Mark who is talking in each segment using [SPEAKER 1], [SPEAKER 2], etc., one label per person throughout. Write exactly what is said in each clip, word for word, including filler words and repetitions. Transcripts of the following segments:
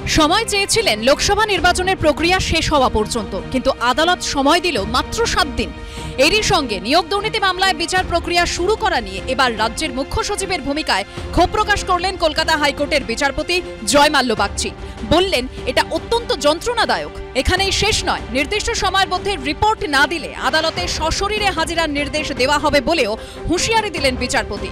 [SPEAKER 1] সময় চেয়েছিলেন লোকসভা নির্বাচনের প্রক্রিয়া শেষ হওয়া পর্যন্ত, কিন্তু আদালত সময় দিল মাত্র সাত দিন। এরই সঙ্গে নিয়োগ দুর্নীতি মামলায় বিচার প্রক্রিয়া শুরু করা নিয়ে এবার রাজ্যের মুখ্য সচিবের ভূমিকায় ক্ষোভ প্রকাশ করলেন কলকাতা হাইকোর্টের বিচারপতি জয়মাল্য বাগচি। বললেন, এটা অত্যন্ত যন্ত্রণাদায়ক। এখানেই শেষ নয়, নির্দিষ্ট সময়ের মধ্যে রিপোর্ট না দিলে আদালতে সশরীরে হাজিরার নির্দেশ দেওয়া হবে বলেও হুঁশিয়ারি দিলেন বিচারপতি।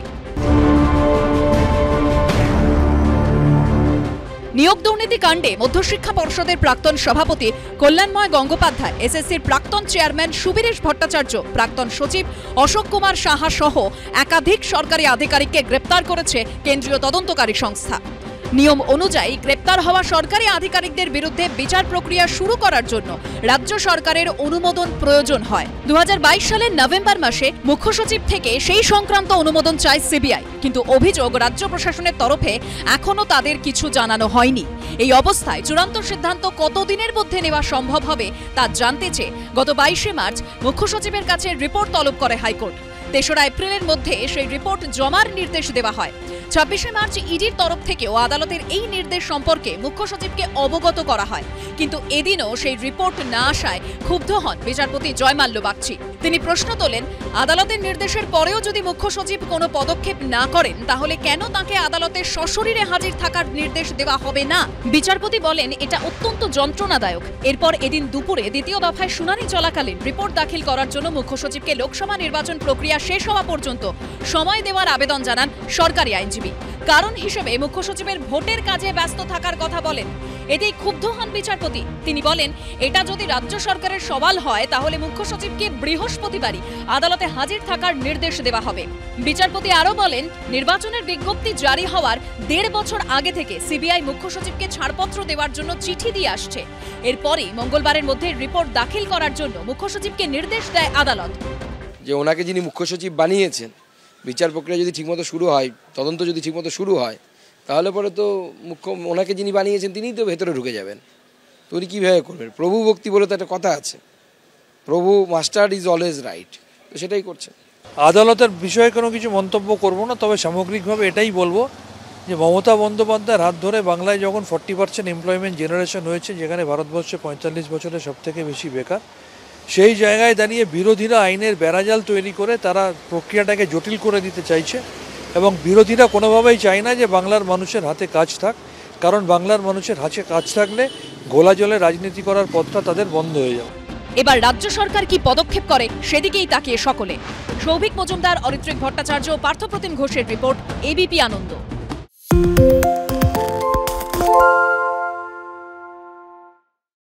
[SPEAKER 1] নিয়োগ দুর্নীতি কাণ্ডে মধ্যশিক্ষা পর্ষদের প্রাক্তন সভাপতি কল্যাণময় গঙ্গোপাধ্যায়, এসএসসির প্রাক্তন চেয়ারম্যান সুবীরেশ ভট্টাচার্য, প্রাক্তন সচিব অশোক কুমার সাহা সহ একাধিক সরকারি আধিকারিককে গ্রেপ্তার করেছে কেন্দ্রীয় তদন্তকারী সংস্থা। নিয়ম অনুযায়ী গ্রেপ্তার হওয়া সরকারি আধিকারিকদের বিরুদ্ধে বিচার প্রক্রিয়া শুরু করার জন্য রাজ্য সরকারের অনুমোদন প্রয়োজন হয়। দু হাজার বাইশ সালের নভেম্বর মাসে মুখ্য সচিব থেকে সেই সংক্রান্ত অনুমোদন চায় সিবিআই, কিন্তু অভিযোগ রাজ্য প্রশাসনের তরফে এখনো তাদের কিছু জানানো হয়নি। এই অবস্থায় চূড়ান্ত সিদ্ধান্ত কতদিনের মধ্যে নেওয়া সম্ভব হবে তা জানতে চেয়ে গত বাইশে মার্চ মুখ্য সচিবের কাছে রিপোর্ট তলব করে হাইকোর্ট। তেসরা এপ্রিলের মধ্যে সেই রিপোর্ট জমার নির্দেশ দেওয়া হয়। ছাব্বিশে মার্চ ইডির তরফ থেকেও আদালতের এই নির্দেশ সম্পর্কে মুখ্য সচিবকে অবগত করা হয়, কিন্তু এদিনও সেই রিপোর্ট না আসায় ক্ষুব্ধ হন বিচারপতি জয়মাল্য বাগচি। তিনি প্রশ্ন তোলেন, আদালতের নির্দেশের পরেও যদি মুখ্য সচিব কোনো পদক্ষেপ না করেন, তাহলে কেন তাকে আদালতে সশরীরে হাজির থাকার নির্দেশ দেওয়া হবে না? বিচারপতি বলেন, এটা অত্যন্ত যন্ত্রণাদায়ক। এরপর এদিন দুপুরে দ্বিতীয় দফায় শুনানি চলাকালীন রিপোর্ট দাখিল করার জন্য মুখ্য সচিবকে লোকসভা নির্বাচন প্রক্রিয়া শেষ হওয়া পর্যন্ত সময় দেওয়ার আবেদন জানান সরকারি আইনজীবী। কারণ হিসেবে মুখ্য সচিবের ভোটের কাজে ব্যস্ত থাকার কথা বলেন। এতেই ক্ষুব্ধ হন বিচারপতি। তিনি বলেন, এটা যদি রাজ্য সরকারের সওয়াল হয়, তাহলে মুখ্য সচিবকে বৃহস্পতিবারই আদালতে হাজির থাকার নির্দেশ দেওয়া হবে। বিচারপতি আরও বলেন, নির্বাচনের বিজ্ঞপ্তি জারি হওয়ার দেড় বছর আগে থেকে সিবিআই মুখ্য সচিবকে ছাড়পত্র দেওয়ার জন্য চিঠি দিয়ে আসছে। এরপরই মঙ্গলবারের মধ্যে রিপোর্ট দাখিল করার জন্য মুখ্য সচিবকে নির্দেশ দেয় আদালত।
[SPEAKER 2] যে ওনাকে যিনি মুখ্য সচিব বানিয়েছেন, বিচার প্রক্রিয়া যদি ঠিকমতো শুরু হয়, তদন্ত যদি ঠিকমতো শুরু হয়, তাহলে পরে তো মুখ্য ওনাকে যিনি বানিয়েছেন তিনিই তো ভেতরে ঢুকে যাবেন। তো উনি কীভাবে করবেন? প্রভু ভক্তি বলে তো একটা কথা আছে, প্রভু মাস্টার ইজ অলওয়েজ রাইট, তো সেটাই করছে।
[SPEAKER 3] আদালতের বিষয়ে কোনো কিছু মন্তব্য করব না, তবে সামগ্রিকভাবে এটাই বলবো যে মমতা বন্দ্যোপাধ্যায়ের হাত ধরে বাংলায় যখন ফর্টি পার্সেন্ট এমপ্লয়মেন্ট জেনারেশন হয়েছে, যেখানে ভারতবর্ষে পঁয়তাল্লিশ বছরের সব থেকে বেশি বেকার, সেই জায়গায় দাঁড়িয়ে বিরোধীরা আইনের বেড়াজাল তৈরি করে তারা প্রক্রিয়াটাকে জটিল করে দিতে চাইছে, এবং বিরোধীরা কোনোভাবেই চায় না যে বাংলার মানুষের হাতে কাজ থাক, কারণ বাংলার মানুষের হাতে কাজ থাকলে গোলা জলে রাজনীতি করার পথটা তাদের বন্ধ হয়ে যাবে।
[SPEAKER 1] এবার রাজ্য সরকার কি পদক্ষেপ করে সেদিকেই তাকিয়ে সকলে। সৌভিক মজুমদার, অরিত্রিক ভট্টাচার্য, পার্থপ্রতিম ঘোষের রিপোর্ট, এবিপি আনন্দ।